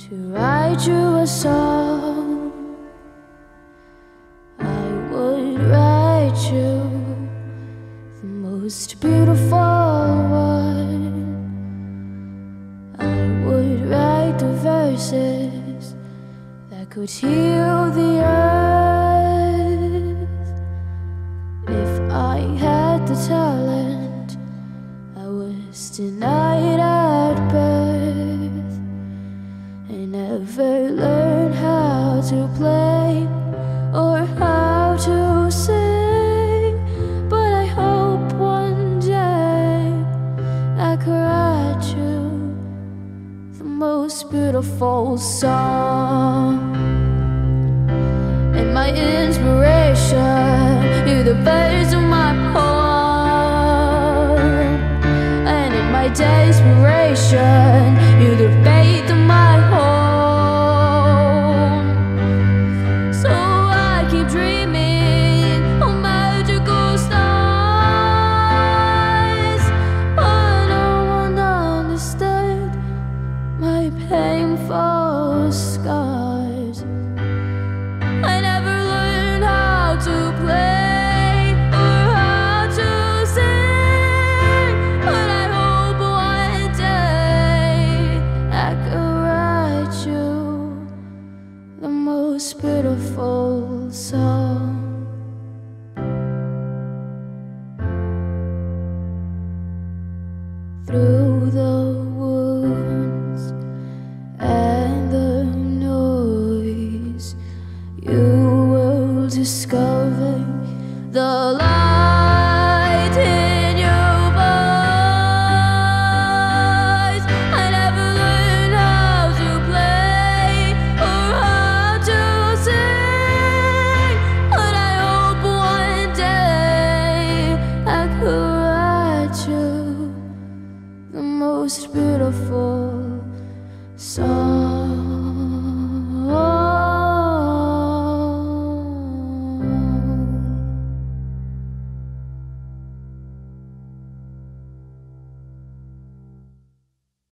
To write you a song, I would write you the most beautiful one. I would write the verses that could heal the earth. If I had the talent I was denied at birth, I never learned how to play or how to sing, but I hope one day I could write you the most beautiful song. And my inspiration, you're the birds of my poem. And in my desperation, you're the faith of my home. So I keep dreaming of magical stars, but no one understood my painful scars.